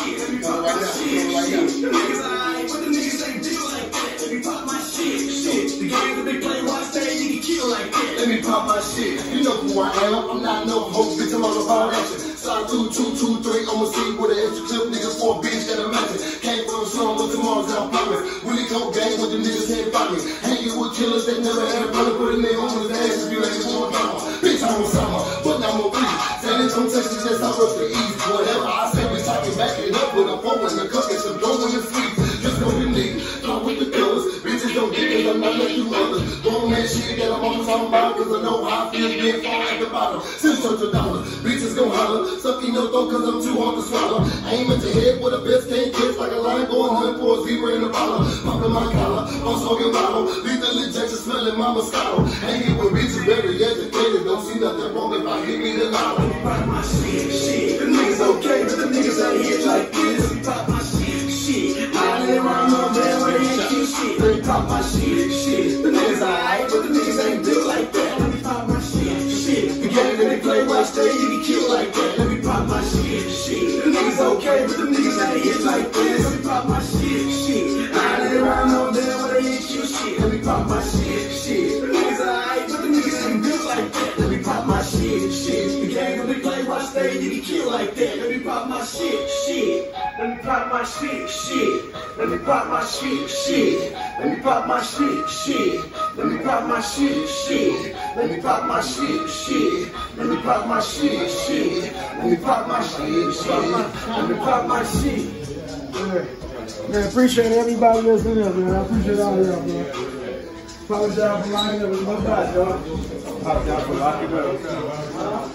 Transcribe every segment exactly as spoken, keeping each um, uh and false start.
shit. Let me pop my shit. The niggas alright, but the niggas ain't deal like that. Let me pop my shit. Shit. The game that they play while stage, you get killed like that. Let me pop my shit. You know who I am. I'm not no hoe, bitch. I'm all about action. Slide two, two, two, three. I'ma see with an extra clip, niggas for a bitch that imagine. Came from slum with the Mars down poppin'. Willie Coke gang with the niggas head poppin'. Hanging with killers that never had a brother. Put a nigga on his ass if you ain't going down. Bitch, I'm on summer, but I'm on breeze. San Antonio, Texas, that's how up the east. Whatever I say, we talking back it up with a phone and the cook and some dough in the streets. Just go to me, talk with the killers. Bitches don't get it, I'm not like you others. Grown man shit that I'm always talking about, cause I know how I feel being far at the bottom. Send such a dollar, bitches gon' holler. Suck in your throat cause I'm too hard to swallow. Aim at your head with a best can't kiss like a lion going hunting for a zebra in a bottle. Popping my collar, I'm smoking bottle. Lethal injection smelling my Moscato. Hanging with bitches very educated. Don't see nothing wrong if I hit me the lotto. Pop my shit, shit. The niggas okay, but the niggas ain't hit like this. Pop my shit, shit. I ain't around no man where they ain't cute shit. Let me pop my shit, shit. The niggas alright, but the niggas ain't built like that. Let me pop my shit, shit. The game that they play while stage, you get killed like that. Let me pop my shit, shit. The niggas okay, but the niggas ain't hit like this. Let me pop my shit, shit. I ain't around no man where they ain't cute shit. Let me pop my shit, shit. The niggas alright, but the niggas ain't built like that. Let me pop my shit, shit. The game that they play while stage, you get killed like that. Let me pop my shit, shit. Let me pop my shit, shit. Let me pop my shit, shit. Let me pop my shit, shit. Let me pop my shit, shit. Let me pop my shit, shit. Let me pop my shit, shit. Let me pop my shit, shit. Let me pop my shit. Man, appreciate everybody listening in, man. I appreciate all y'all, man. Apologize for lying up with my back, y'all. Apologize for locking up.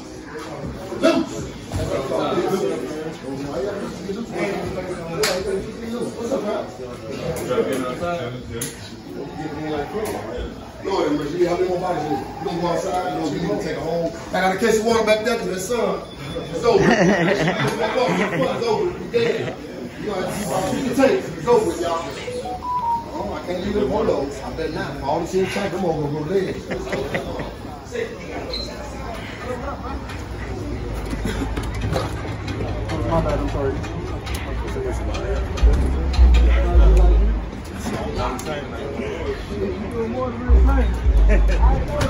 Lord, Mercy, how many more bodies are you gonna go outside? You know, you gonna take a home. I got a case of water back there because the sun. It's over. It's over. You're dead. You know, you can take it. It's over with, y'all. Oh, I can't leave it one of those. I bet not. All the shit tank, I'm gonna go dead. My bad, I'm sorry. I'm saying, man.